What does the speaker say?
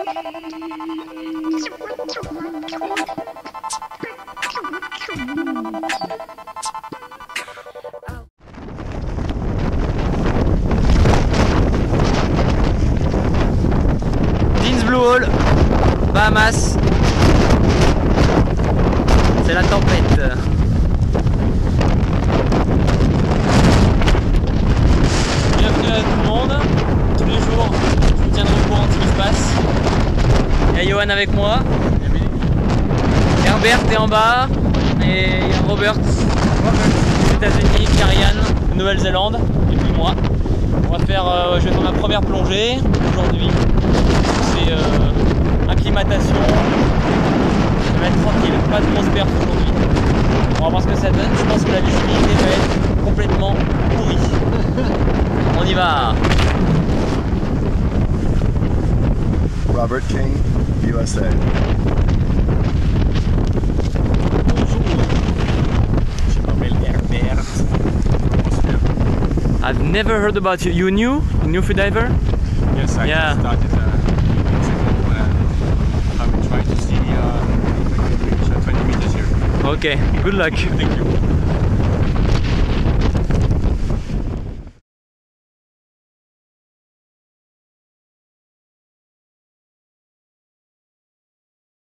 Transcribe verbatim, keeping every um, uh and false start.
Dean's Blue Hole, Bahamas. C'est la tempête. Bienvenue à tout le monde. Tous les jours, je vous tiendrai au courant de ce qui se passe. Il y a Johan avec moi. Herbert est en bas. Et il y a Robert des États-Unis, Karian De Nouvelle-Zélande, et puis moi. On va faire, euh, je vais faire ma première plongée aujourd'hui. C'est euh, acclimatation. Je vais être tranquille, pas de grosse perte aujourd'hui. On va voir ce que ça donne. Je pense que la visibilité va être complètement pourrie. On y va. Robert King, U S A. Bonjour. Je m'appelle Herbert. I've never heard about you. You new? New freediver? Yes, I Yeah. just started uh, weeks ago and I will try to see uh, if I can reach uh, twenty meters here. Okay, good luck. Thank you.